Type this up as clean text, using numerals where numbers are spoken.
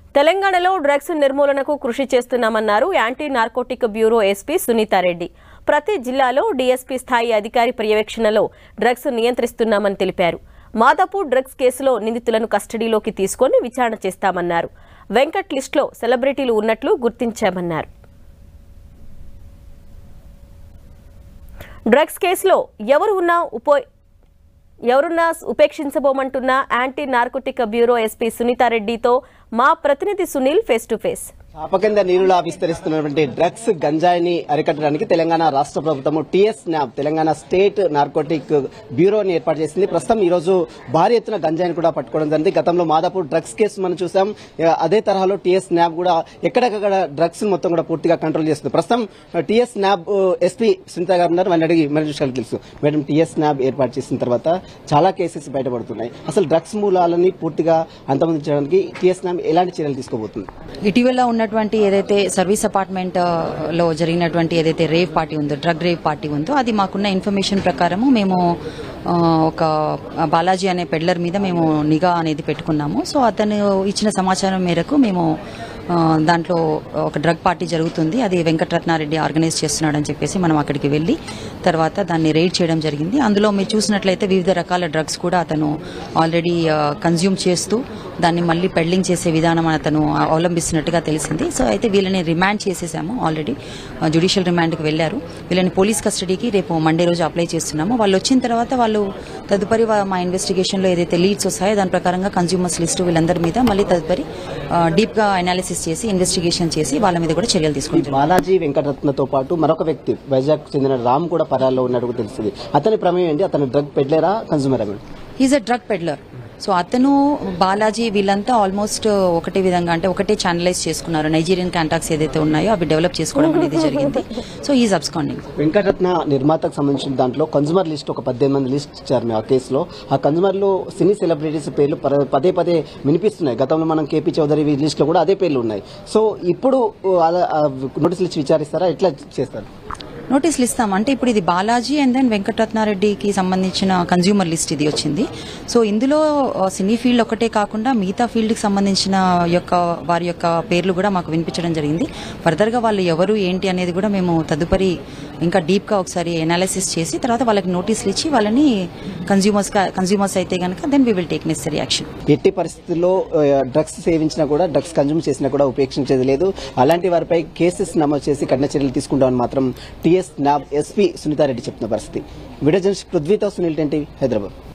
తెలంగాణలో డ్రగ్స్ నిర్మూలనకు కృషి చేస్తున్నామన్నారు anti narcotic bureau SP Sunitha Reddy. ప్రతి జిల్లాలో డీఎస్పీ స్థాయి అధికారి పర్యవేక్షణలో డ్రగ్స్ నియంత్రిస్తున్నామని తెలిపారు. మాదాపూర్ డ్రగ్స్ కేసులో నిందితులను కస్టడీలోకి తీసుకొని విచారణ చేస్తామన్నారు. వెంకట్ లిస్టులో సెలబ్రిటీలు ఉన్నట్లు గుర్తించామన్నారు. డ్రగ్స్ కేసులో ఎవరున్నా ఉపేక్షించబోమంటున్న యాంటీ నార్కోటిక్ బ్యూరో ఎస్పీ సునీతారెడ్డితో మా ప్రతినిధి సునీల్ ఫేస్ టు ఫేస్. చాపకింద నీరులా విస్తరిస్తున్నటువంటి డ్రగ్స్ గంజాయిని అరికట్టడానికి తెలంగాణ రాష్ట్ర ప్రభుత్వం TS NAB Telangana state narcotic బ్యూరోని ఏర్పాటు చేసింది. ప్రస్తుతం ఈ రోజు భారీ ఎత్తున గంజాయిని కూడా పట్టుకోవడం జరిగింది. గతంలో మాదాపూర్ డ్రగ్స్ కేసు మనం చూసాం. అదే తరహాలో టీఎస్ న్యాబ్ కూడా ఎక్కడెక్కడ డ్రగ్స్ మొత్తం కూడా పూర్తిగా కంట్రోల్ చేస్తుంది. ప్రస్తుతం టీఎస్ న్యాబ్ ఎస్పీ సునీత గారు ఉన్నారు. వారిని అడిగి మరి విషయాలు తెలుసు. మేడం, టీఎస్ న్యాబ్ ఏర్పాటు చేసిన తర్వాత చాలా కేసెస్ బయటపడుతున్నాయి. అసలు డ్రగ్స్ మూలాలని పూర్తిగా అంతమొందించడానికి టీఎస్ న్యాబ్ ఎలాంటి చర్యలు తీసుకోబోతుంది? ఇటీవల ఉన్నటువంటి ఏదైతే సర్వీస్ అపార్ట్మెంట్ లో జరిగినటువంటి ఏదైతే రేవ్ పార్టీ ఉందో, డ్రగ్ రేవ్ పార్టీ ఉందో, అది మాకున్న ఇన్ఫర్మేషన్ ప్రకారము మేము ఒక బాలాజీ అనే పెడ్లర్ మీద మేము నిఘా అనేది పెట్టుకున్నాము. సో అతను ఇచ్చిన సమాచారం మేరకు మేము దాంట్లో ఒక డ్రగ్ పార్టీ జరుగుతుంది, అది వెంకటరత్నారెడ్డి ఆర్గనైజ్ చేస్తున్నాడని చెప్పేసి మనం అక్కడికి వెళ్లి తర్వాత దాన్ని రైడ్ చేయడం జరిగింది. అందులో మీరు చూసినట్లయితే వివిధ రకాల డ్రగ్స్ కూడా అతను ఆల్రెడీ కన్జ్యూమ్ చేస్తూ దాన్ని మళ్ళీ పెడ్లింగ్ చేసే విధానం అతను అవలంబిస్తున్నట్టుగా తెలిసింది. సో అయితే వీళ్ళని రిమాండ్ చేసేసాము, ఆల్రెడీ జ్యుడిషియల్ రిమాండ్కి వెళ్లారు. వీళ్ళని పోలీస్ కస్టడీకి రేపు మండే రోజు అప్లై చేస్తున్నాము. వాళ్ళు వచ్చిన తర్వాత వాళ్ళు తదుపరి మా ఇన్వెస్టిగేషన్లో ఏదైతే లీడ్స్ వస్తాయో దాని ప్రకారంగా కన్జ్యూమర్స్ లిస్టు వీళ్ళందరి మీద మళ్ళీ తదుపరి డీప్ గా అనాలిసిస్ చేసి ఇన్వెస్టిగేషన్ చేసి వాళ్ళ మీద కూడా చర్యలు తీసుకుంటారు. బాలాజీ వెంకటరత్నతో పాటు మరొక వ్యక్తి వైజాగ్ చెందిన రామ్ కూడా పరాల్లో ఉన్నట్టు తెలిసింది. అతని ప్రమేయం ఏంటి? అతను డ్రగ్ పెడ్లరా, కన్జ్యూమరా? Is a drug peddler. So అతను బాలాజీ వీళ్ళంతా ఆల్మోస్ట్ ఒకటే విధంగా అంటే ఒకటే ఛానలైజ్ చేసుకున్నారు. నైజీరియన్ కాంటాక్ట్స్ ఏదైతే ఉన్నాయో అవి డెవలప్ చేసుకోవడం అనేది జరిగింది. So is absconding. వెంకటరత్న నిర్మాతకు సంబంధించిన దాంట్లో కన్జ్యూమర్ లిస్ట్ ఒక 18 మంది లిస్ట్ ఇచ్చారు ఆ కేసులో. ఆ కన్జ్యూమర్ లో సినీ సెలబ్రిటీస్ పేర్లు పదే పదే వినిపిస్తున్నాయి. గతంలో మనం కేపీ చౌదరి లిస్ట్ లో కూడా అదే పేర్లు ఉన్నాయి. సో ఇప్పుడు నోటీసులు ఇచ్చి విచారిస్తారా? ఎట్లా చేస్తారు? నోటీసులు ఇస్తాం. అంటే ఇప్పుడు ఇది బాలాజీ అండ్ దెన్ వెంకటరత్నారెడ్డికి సంబంధించిన కన్జ్యూమర్ లిస్ట్ ఇది వచ్చింది. సో ఇందులో సినీ ఫీల్డ్ ఒకటే కాకుండా మిగతా ఫీల్డ్ కి సంబంధించిన వారి యొక్క పేర్లు కూడా మాకు వినిపించడం జరిగింది. ఫర్దర్ గా వాళ్ళు ఎవరు ఏంటి అనేది కూడా మేము తదుపరి ఇంకా డీప్ గా ఒకసారి అనాలిసిస్ చేసి తర్వాత వాళ్ళకి నోటీసులు ఇచ్చి వాళ్ళని కన్జ్యూమర్స్ అయితే కనుక then we will take necessary action. ఎట్టి పరిస్థితుల్లో డ్రగ్స్ సేవించినా కూడా, డ్రగ్స్ కన్జ్యూమ్ చేసినా కూడా ఉపేక్షించేది లేదు. అలాంటి వారిపై కేసెస్ నమోదు చేసి కఠిన చర్యలు తీసుకుంటామని మాత్రం టీఎస్ న్యాబ్ ఎస్పీ సునీతారెడ్డి చెప్తున్న పరిస్థితి. వీడియో జర్నలిస్ట్ పృథ్వీతో సునీల్, 10 టీవీ, హైదరాబాద్.